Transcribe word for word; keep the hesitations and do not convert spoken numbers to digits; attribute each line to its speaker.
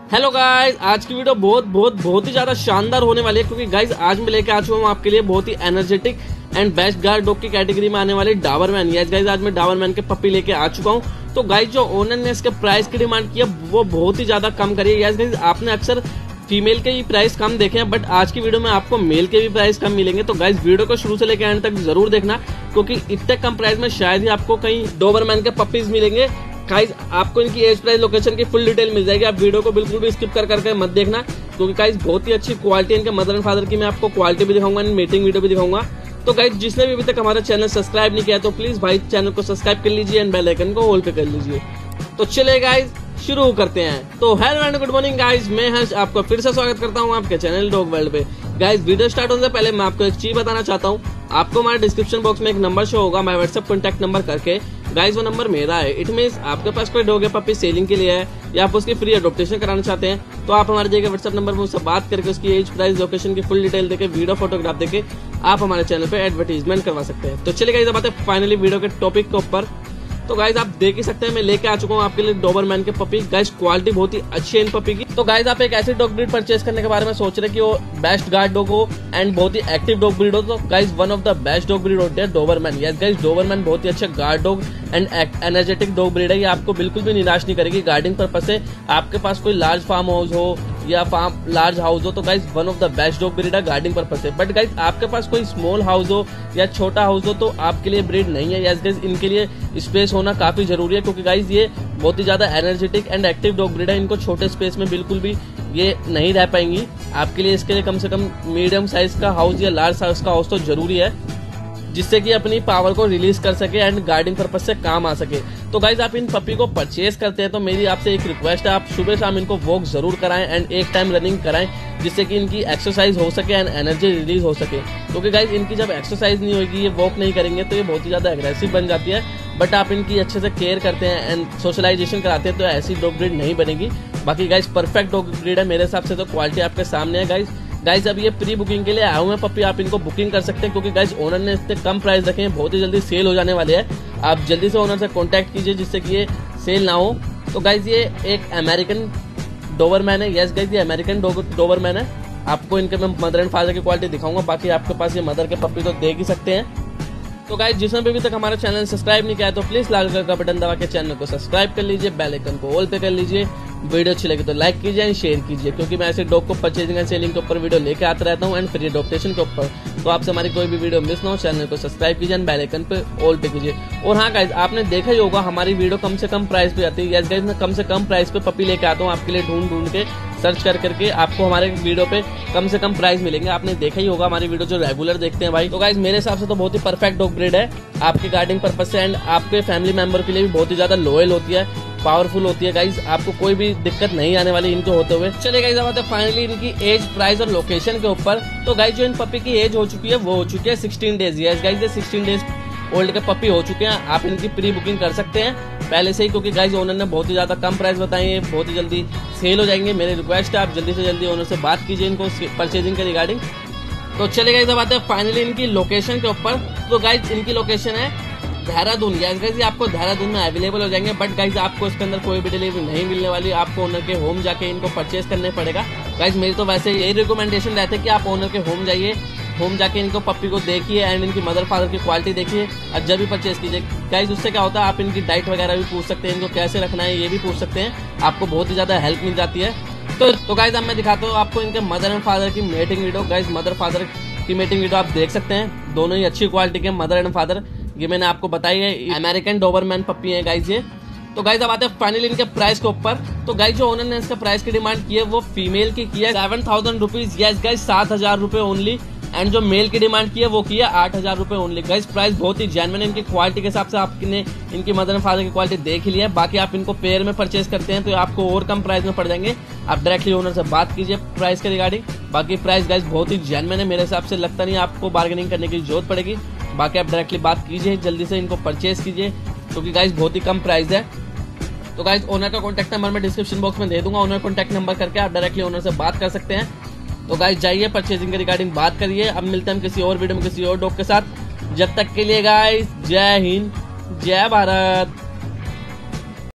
Speaker 1: Hello guys, आज की video बहुत बहुत बहुत ही ज्यादा शानदार होने वाली है, क्योंकि गाइस आज मैं लेके आ चुका हूँ आपके लिए बहुत ही energetic and best guard dog की कैटेगरी में आने वाले डाबरमैन। यस गाइस, आज मैं डाबरमैन के पप्पी लेके आ चुका हूँ। तो गाइस जो ओनर ने इसके प्राइस की डिमांड की है वो बहुत ही ज्यादा कम करी है। यस गाइस, आपने अक्सर फीमेल के ही प्राइस कम देखे हैं, बट आज की वीडियो में आपको मेल के भी प्राइस कम मिलेंगे। तो गाइस वीडियो को शुरू से लेकर एंड तक जरूर देखना, क्योंकि इतने कम प्राइस में शायद ही आपको कहीं डोबरमैन के पप्पीज मिलेंगे। गाइस आपको इनकी एज, प्राइस, लोकेशन की फुल डिटेल मिल जाएगी। आप वीडियो को बिल्कुल भी स्किप कर करके मत देखना, क्योंकि गाइस बहुत ही अच्छी क्वालिटी इनके मदर एंड फादर की मैं आपको क्वालिटी भी दिखाऊंगा, मीटिंग वीडियो भी दिखाऊंगा। तो गाइस जिसने भी अभी तक हमारा चैनल सब्सक्राइब नहीं किया तो प्लीज भाई चैनल को सब्सक्राइब कर लीजिए एंड बेल आइकन को ऑल पे कर लीजिए। तो चलिए गाइस शुरू करते हैं। तो hello and good morning guys, मैं हर्ष आपका फिर से स्वागत करता हूं आपके चैनल डॉग वर्ल्ड पे। गाइस वीडियो स्टार्ट होने से पहले मैं आपको एक चीज बताना चाहता हूं। आपको हमारे डिस्क्रिप्शन बॉक्स में एक नंबर शो होगा, माय व्हाट्सएप कॉन्टैक्ट नंबर करके। गाइस वो नंबर मेरा है। इट मीन्स आपके पास कोई डॉग या पप्पी सेलिंग के लिए है या आप उसकी फ्री अडॉप्टेशन कराना चाहते हैं, तो आप हमारे दिए गए व्हाट्सएप नंबर पर उससे बात करके उसकी एज, प्राइस, लोकेशन की फुल डिटेल देके, वीडियो फोटोग्राफ देके आप हमारे चैनल पे एडवर्टीजमेंट करवा सकते हैं। तो चलिए गाइस अब आते हैं फाइनली वीडियो के टॉपिक के ऊपर। तो गाइस आप देख ही सकते हैं मैं लेके आ चुका हूँ आपके लिए डोबरमैन के पपी। गाइस क्वालिटी बहुत ही अच्छी है इन पपी की। तो गाइस आप एक ऐसी डॉग ब्रीड परचेज करने के बारे में सोच रहे कि वो बेस्ट गार्ड डॉग हो एंड बहुत ही एक्टिव डॉग ब्रीड हो, तो guys one of the best dog breed होते हैं डोबरमैन। यस गाइस, डोबरमैन बहुत ही अच्छा guard dog and energetic dog breed है। ये आपको बिल्कुल भी निराश नहीं करेगी। गार्डिंग पर्पज से आपके पास कोई लार्ज फार्म हाउस हो या फार्म लार्ज हाउस हो तो guys one of the best dog breed है गार्डिंग पर्पज से। बट गाइस आपके पास कोई स्मॉल हाउस हो या छोटा हाउस हो तो आपके लिए ब्रीड नहीं है। यस गाइस, इनके लिए स्पेस होना काफी जरूरी है, क्योंकि गाइस ये बहुत ही ज्यादा energetic and active dog breed है। इनको छोटे स्पेस में बिल्कुल भी ये नहीं रह पाएंगी। आपके लिए इसके लिए कम से कम मीडियम साइज का हाउस या लार्ज साइज का हाउस तो जरूरी है, जिससे कि अपनी पावर को रिलीज कर सके एंड गार्डिंग पर्पज से काम आ सके। तो गाइज आप इन पपी को परचेज करते हैं तो मेरी आपसे एक रिक्वेस्ट है, आप सुबह शाम इनको वॉक जरूर कराएं एंड एक टाइम रनिंग कराएं, जिससे कि इनकी एक्सरसाइज हो सके एंड एनर्जी रिलीज हो सके। क्योंकि गाइज इनकी जब एक्सरसाइज नहीं होगी, ये वॉक नहीं करेंगे तो ये बहुत ही ज्यादा एग्रेसिव बन जाती है। बट आप इनकी अच्छे से केयर करते हैं एंड सोशलाइजेशन कराते हैं तो ऐसी डॉग ब्रीड नहीं बनेगी। बाकी गाइज परफेक्ट डॉग ब्रीड है मेरे हिसाब से, तो क्वालिटी आपके सामने है। गाइज गाइज अब ये प्री बुकिंग के लिए आए हुए हैं पप्पी, आप इनको बुकिंग कर सकते हैं, क्योंकि गाइज ओनर ने इतने कम प्राइस रखे हैं, बहुत ही जल्दी सेल हो जाने वाले हैं। आप जल्दी से ओनर से कांटेक्ट कीजिए जिससे कि ये सेल ना हो। तो गाइज ये एक अमेरिकन डोबरमैन है। यस गाइज, ये अमेरिकन डोबरमैन है। आपको इनके मैं मदर एंड फादर की क्वालिटी दिखाऊंगा। बाकी आपके पास ये मदर के पप्पी तो देख ही सकते हैं। तो गाइस जिसने भी अभी तक हमारा चैनल सब्सक्राइब नहीं किया है तो प्लीज लाल कलर का बटन दबा के चैनल को सब्सक्राइब कर लीजिए, बेल आइकन को ऑल पे कर लीजिए। वीडियो अच्छी लगी तो लाइक कीजिए एंड शेयर कीजिए, क्योंकि मैं ऐसे डॉग को परचेजिंग एंड सेलिंग के ऊपर वीडियो लेके आता रहता हूँ एंड फ्री अडॉप्टेशन के ऊपर। तो आपसे हमारी कोई भी वीडियो मिस ना हो, चैनल को सब्सक्राइब कीजिए एंड बेल आइकन पे ऑल पे कीजिए। और हाँ गाइस, आपने देखा ही होगा हमारी वीडियो कम से कम प्राइस पे आती है। यस गाइस, मैं कम से कम प्राइस पे पपी लेके आता हूँ आपके लिए, ढूंढ ढूंढ के सर्च कर करके आपको हमारे वीडियो पे कम से कम प्राइस मिलेंगे। आपने देखा ही होगा हमारी वीडियो जो रेगुलर देखते हैं भाई। तो गाइस मेरे हिसाब से तो बहुत ही परफेक्ट डॉग ब्रीड है आपकी गार्डिंग पर्पज से एंड आपके फैमिली मेंबर के लिए भी बहुत ही ज्यादा लॉयल होती है, पावरफुल होती है। गाइस आपको कोई भी दिक्कत नहीं आने वाली इनको होते हुए। चलिए गाइस अब आते हैं फाइनली इनकी एज, प्राइस और लोकेशन के ऊपर। तो गाइस जो इन पपी की एज हो चुकी है वो हो चुकी है सिक्सटीन डेज। यस गाइस, ये सिक्सटीन डेज ओल्ड के पपी हो चुके हैं। आप इनकी प्री बुकिंग कर सकते हैं पहले से ही, क्योंकि गाइस ओनर ने बहुत ही ज्यादा कम प्राइस बताए हैं, बहुत ही जल्दी सेल हो जाएंगे। मेरी रिक्वेस्ट है आप जल्दी से जल्दी ओनर से बात कीजिए इनको परचेजिंग के रिगार्डिंग। तो चलिए गाइस अब आते हैं फाइनली इनकी लोकेशन के ऊपर। तो गाइस इनकी लोकेशन है देहरादून। यस गाइस, ये आपको देहरादून में अवेलेबल हो जाएंगे, बट गाइस आपको इसके अंदर कोई भी डिलीवरी नहीं मिलने वाली। आपको ओनर के होम जाके इनको परचेज करने पड़ेगा। गाइस मेरी तो वैसे यही रिकमेंडेशन रहते है कि आप ओनर के होम जाइए, होम जाके इनको पप्पी को देखिए एंड इनकी मदर फादर की क्वालिटी देखिए और जब भी परचेज कीजिए। गाइस उससे क्या होता है, आप इनकी डाइट वगैरह भी पूछ सकते हैं, इनको कैसे रखना है ये भी पूछ सकते हैं, आपको बहुत ही ज्यादा हेल्प मिल जाती है। तो तो गाइस अब मैं दिखाता हूँ आपको इनके मदर एंड फादर की mating video. Guys mother father की मेटिंग वीडियो आप देख सकते हैं, दोनों ही अच्छी क्वालिटी के मदर एंड फादर। ये मैंने आपको बताई है, अमेरिकन डोबरमैन पप्पी है गाइस ये। तो गाइस अब आते हैं फाइनली इनके प्राइस के ऊपर। तो गाइस जो ओनर ने इसका प्राइस की डिमांड की है वो फीमेल की की है seven thousand rupees. Yes guys, सात हजार रुपए ओनली। एंड जो मेल की डिमांड की है वो की है आठ हजार रुपए ओनली। गाइस प्राइस बहुत ही जेन्युइन है। इनकी क्वालिटी के हिसाब से आपने इनकी मदर एंड फादर की क्वालिटी देख ही लिया है। बाकी आप इनको पेयर में परचेज करते हैं तो आपको और कम प्राइस में पड़ जाएंगे। आप डायरेक्टली ओनर से बात कीजिए प्राइस के रिगार्डिंग। बाकी प्राइस गाइस बहुत ही जेन्युइन है, मेरे हिसाब से लगता नहीं आपको बार्गेनिंग करने की जरूरत पड़ेगी। बाकी आप डायरेक्टली बात कीजिए, जल्दी से इनको परचेज कीजिए, क्योंकि गाइस बहुत ही कम प्राइस है। तो गाइस ओनर का कॉन्टैक्ट नंबर मैं डिस्क्रिप्शन बॉक्स में दे दूंगा, ओनर कॉन्टैक्ट नंबर करके आप डायरेक्टली ओनर से बात कर सकते हैं। तो गाइस जाइए परचेजिंग के रिगार्डिंग बात करिए। अब मिलते हैं हम किसी और वीडियो में किसी और डॉग के साथ। जब तक के लिए गाइस जय हिंद, जय भारत।